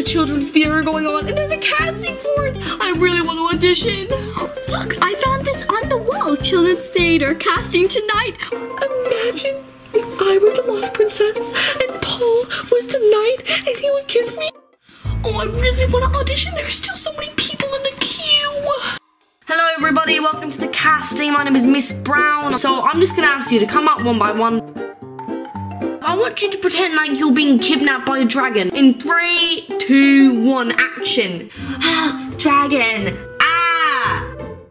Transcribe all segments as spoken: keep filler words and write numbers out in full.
children's theater going on, and there's a casting for it. I really want to audition. Look, I found this on the wall. Children's theater casting tonight. Imagine if I was the lost princess and Paul was the knight and he would kiss me. Oh, I really want to audition. There's still so many people in the queue. Hello everybody, welcome to the casting. My name is Miss Brown. So I'm just gonna ask you to come up one by one. I want you to pretend like you're being kidnapped by a dragon. In three, two, one, action. Ah, dragon. Ah.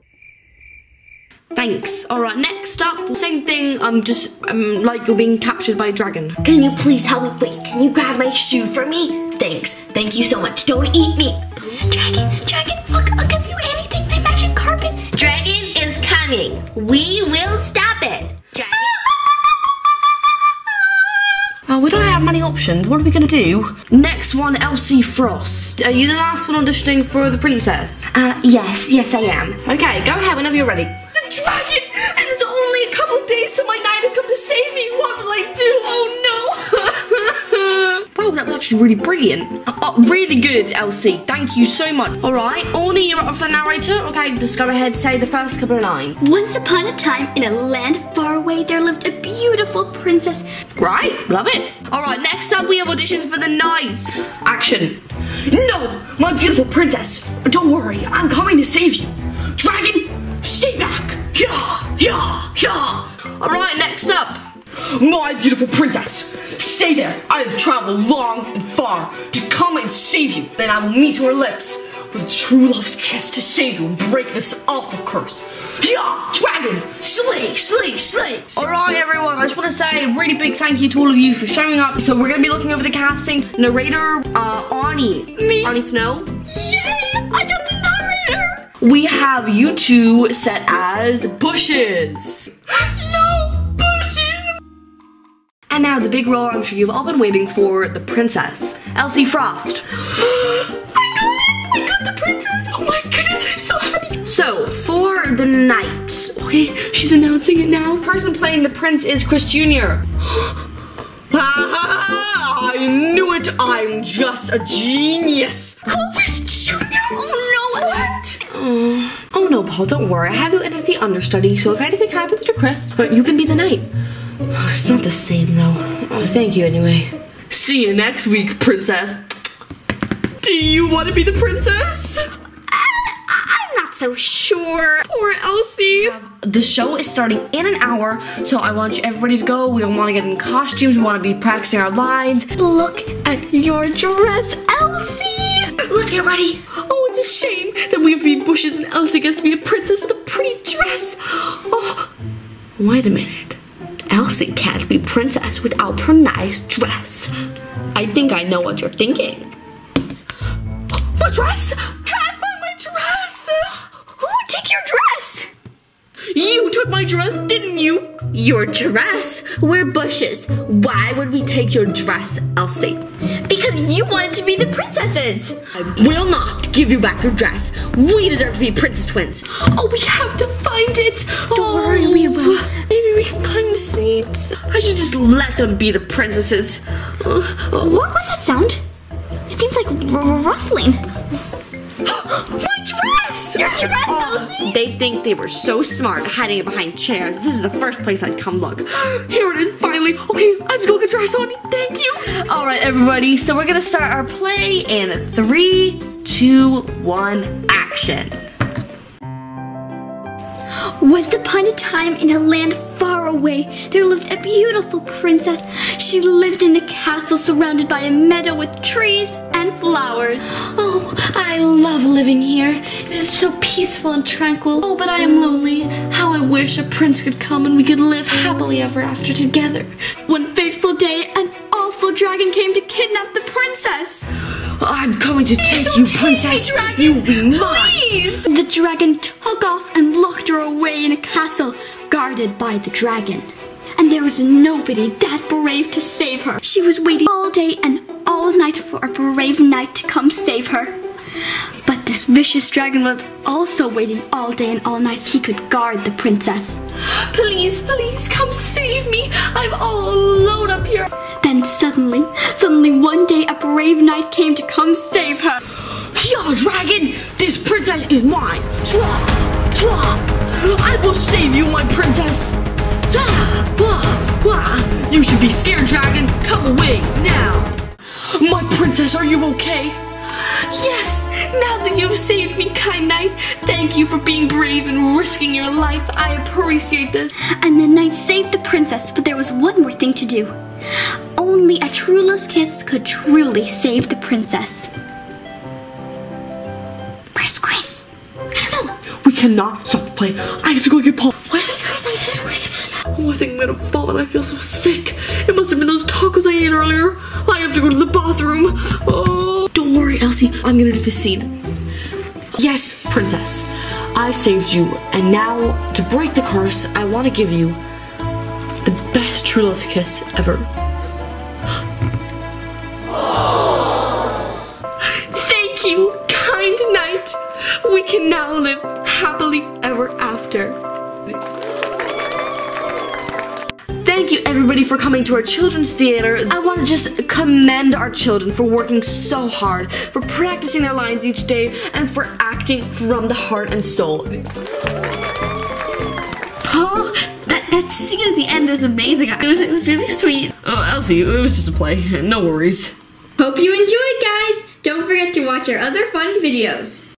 Thanks. Alright, next up, same thing, um, just um, like you're being captured by a dragon. Can you please help me? Wait, can you grab my shoe for me? Thanks. Thank you so much. Don't eat me. Dragon, dragon, look, I'll give you anything. My magic carpet. Dragon is coming. We will stop it. Dragon. Oh, we don't have many options. What are we gonna do? Next one, Elsie Frost. Are you the last one auditioning for the princess? Uh, yes, yes I am. Okay, go ahead whenever you're ready. The dragon! And it's only a couple days till my knight has come to save me. What will I do? Oh no! Wow, that was actually really brilliant. Oh, really good, Elsie. Thank you so much. Alright, Orny, you're up for the narrator. Okay, just go ahead and say the first couple of lines. Once upon a time, in a land far away, there lived a beautiful princess. Right, love it. Alright, next up we have auditions for the knight. Action. No, my beautiful princess. Don't worry, I'm coming to save you. Dragon, stay back. Yeah, yeah, yeah. Alright, next up. My beautiful princess, stay there. I have traveled long and far to come and save you. Then I will meet your lips with a true love's kiss to save you and break this awful curse. Yeah, dragon, slay, slay, slay. Alright everyone, I just want to say a really big thank you to all of you for showing up. So we're going to be looking over the casting. Narrator, uh, Arnie. Me. Arnie Snow. Yay, I got the narrator. We have you two set as bushes. No, bushes. And now the big role I'm sure you've all been waiting for, the princess, Elsie Frost. I got it, I got the princess. Oh my goodness, I'm so happy. So, for the knight, okay, she's announcing it now. The person playing the prince is Chris Junior I knew it, I'm just a genius. Chris Junior Oh no, what? Oh, oh no, Paul, don't worry. I have you in as the understudy, so if anything happens to Chris, you can be the knight. Oh, it's not the same though. Oh, thank you anyway. See you next week, princess. Do you want to be the princess? I'm not so sure. Poor Elsie. The show is starting in an hour, so I want you everybody to go. We want to get in costumes. We want to be practicing our lines. Look at your dress, Elsie. Let's get ready. Oh, it's a shame that we have to be bushes and Elsie gets to be a princess with a pretty dress. Oh, wait a minute. Elsie can't be princess without her nice dress. I think I know what you're thinking. My dress? Can't find my dress. Who would take your dress? You took my dress, didn't you? Your dress? We're bushes. Why would we take your dress, Elsie? Because you wanted to be the princesses. I will not give you back your dress. We deserve to be princess twins. Oh, we have to find it. Don't oh, worry, we will. Maybe we can climb the seats. I should just let them be the princesses. Uh, oh. What was that sound? It seems like r rustling. My dress! Your dress, Oh, Elsie! they think they were so smart hiding it behind chairs. This is the first place I'd come look. Here it is, finally. Okay, I have to go get dressed on. Thank you. All right, everybody. So we're going to start our play in three, two, one, action. Once upon a time, in a land far away, there lived a beautiful princess. She lived in a castle surrounded by a meadow with trees and flowers. Oh, I love living here. It is so peaceful and tranquil. Oh, but I am lonely. How I wish a prince could come and we could live happily ever after together. One fateful day, an awful dragon came to kidnap the princess. I'm coming to take don't you, take princess. me, dragon. You'll be mine. Please! The dragon took off and locked her away in a castle guarded by the dragon. And there was nobody that brave to save her. She was waiting all day and all night for a brave knight to come save her. But this vicious dragon was also waiting all day and all night so he could guard the princess. Please, please, come save me. I'm all alone up here. Then suddenly, suddenly one day a brave knight came to come save her. Yeah, dragon, this princess is mine. Swah, swah. I will save you, my princess. Ah, wah, wah. You should be scared, dragon. Come away now. My princess, are you okay? Yes, now that you've saved me, kind knight, thank you for being brave and risking your life. I appreciate this. And the knight saved the princess, but there was one more thing to do. Only a true love's kiss could truly save the princess. Where's Chris? I don't know. We cannot stop the play. I have to go get Paul. Where's this Chris? Oh, I think I'm gonna fall and I feel so sick. It must have been those tacos I ate earlier. I have to go to the bathroom. Oh. Don't worry, Elsie. I'm gonna do the scene. Yes, princess. I saved you, and now, to break the curse, I want to give you the best true love's kiss ever. Thank you, kind knight. We can now live happily ever after. Thank you everybody for coming to our children's theater. I want to just commend our children for working so hard, for practicing their lines each day, and for acting from the heart and soul. Oh, that, that scene at the end was amazing. It was, it was really sweet. Oh, Elsie, it was just a play. No worries. Hope you enjoyed, guys. Don't forget to watch our other fun videos.